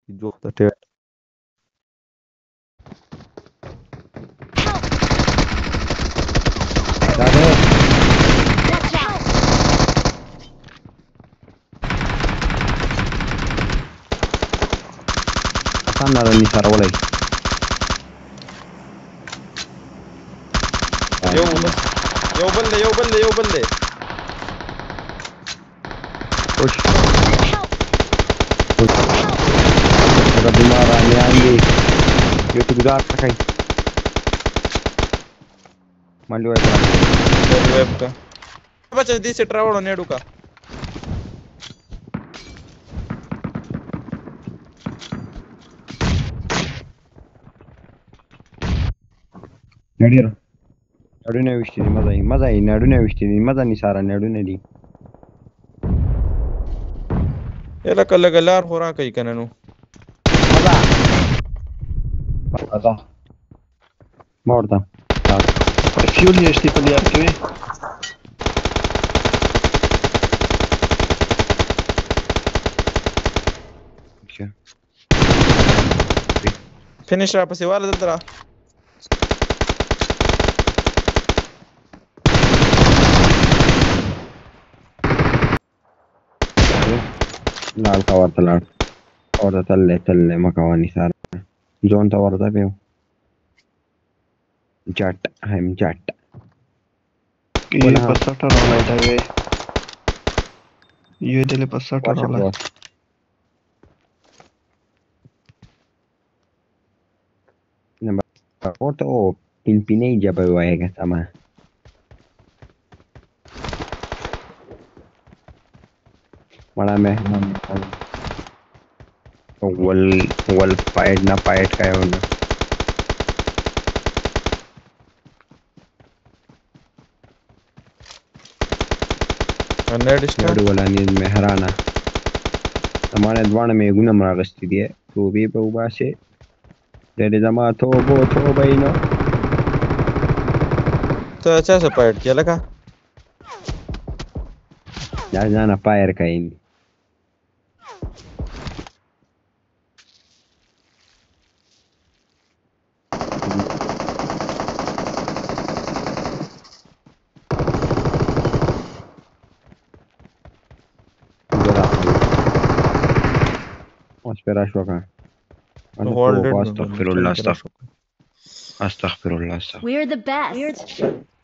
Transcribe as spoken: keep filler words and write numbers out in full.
جوخته ټیټ دا ده Watch out! آسان لاره ني سارولای یو بس یو بل دی یو بل دی یو بل دی خوش Help! دا بیمارانیان دي یو ته ګزار کوي مالو ہے ویب کا بچا دی سے ټراوړو نیډو کا نډیر نډونه وشتي دي مزه یې مزه یې نډونه وشتي دي مزه ني سارا نډونه دي یلا کله ګلار خورا کوي کنه نو مزه مزه موردا فیول یې شتي په لیار کې وي فینیش را پسې واله دلته را लाल का ورته لاړ ورته تللی تللی مه کوه نثار ځون ته ورته بیا جټ هم جټ یې په سټر راولای دا وی یې دلې په سټر راولای ورته او پینپینۍ ژبه ووایه سمه बड़ा मेहमान वल वल फाइट ना फाइट का है उन्हें नेड स्टार नेड वाला नींद में हराना हमारे द्वार में गुना मरागस्ती दिए तो भी बहुबा से तेरे जमा तो वो तो भाई ना तो अच्छा से फाइट किया लगा यार जाना फायर का ही Espera شو كان استغفر الله استغفر الله استغفر الله We're the best.